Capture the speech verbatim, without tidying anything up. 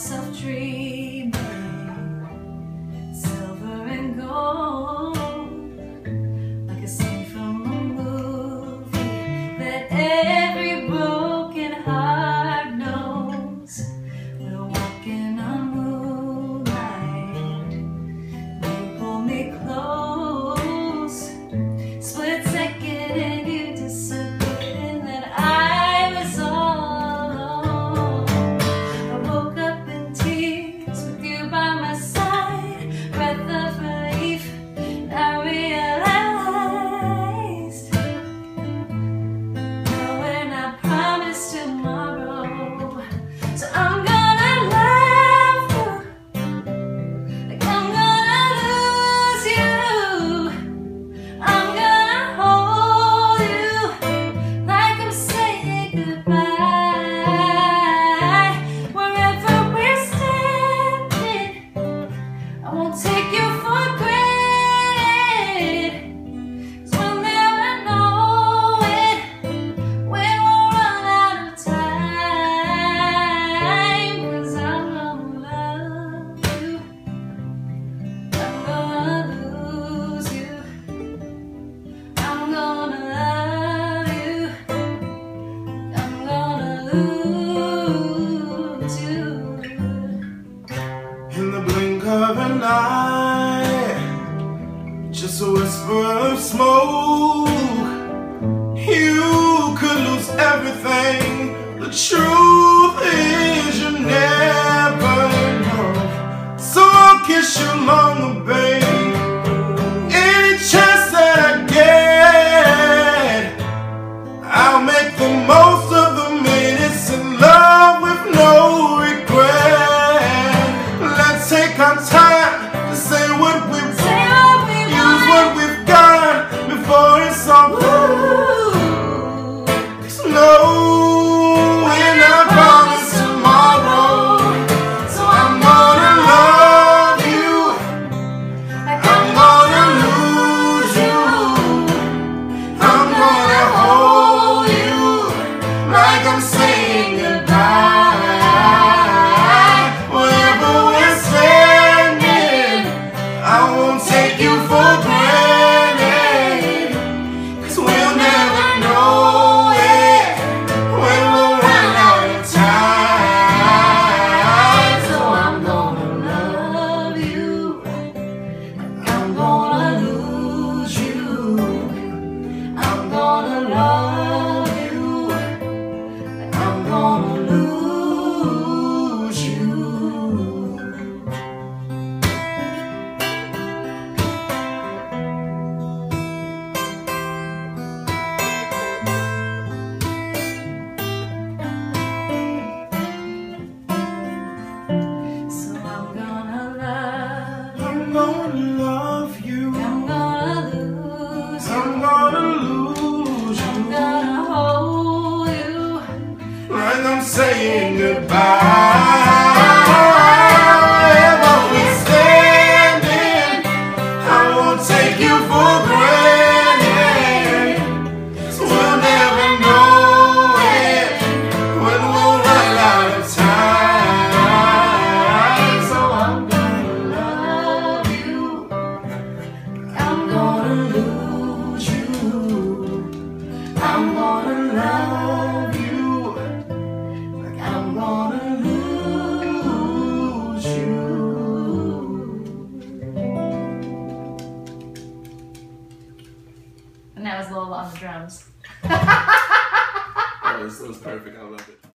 myself dreaming, silver and gold, like a scene from a movie that every broken heart knows. We're walking on moonlight, you pull me close, split second and you disappeared, and then I was all alone. I woke up in tears with you by my side, breath of relief, and I realized knowing I promised tomorrow. So I'm gonna love you like I'm gonna lose you. I'm gonna hold you like I'm saying goodbye. Wherever we're standing, I won't take you for granted, 'cause we'll never know it when we'll run out of time. 'Cause I'm gonna love you, I'm gonna lose you. I'm gonna love you, I'm gonna lose you. In the blink of an eye, just a whisper of smoke, you could lose everything. The truth is you never know. So I'll kiss you longer, babe. Any chance that I get, I'll make the most of the minutes in love with no regret. Let's take our time to say what we Say want, what we use what want. we've got before it's all through. Ooh. 'Cause no, we're not promised tomorrow. So I'm gonna love you, like I'm gonna lose you, I'm gonna hold you like I'm saying goodbye. Wherever we're standing, I won't take you for granted, 'cause we'll never know it when we'll run out of time. So I'm gonna love you, I'm gonna lose you. I'm gonna love you, I'm gonna lose you. So I'm gonna love you, I'm gonna love you, I'm gonna lose you. I'm gonna lose I'm you, gonna hold you like I'm saying goodbye. Wherever we're standing, I won't take you for granted, 'cause we'll never know it when we'll run out of time. So I'm gonna love you, I'm gonna lose you. I'm gonna love you, I'm gonna lose you. And that was Lola on the drums. That was, that was perfect. I love it.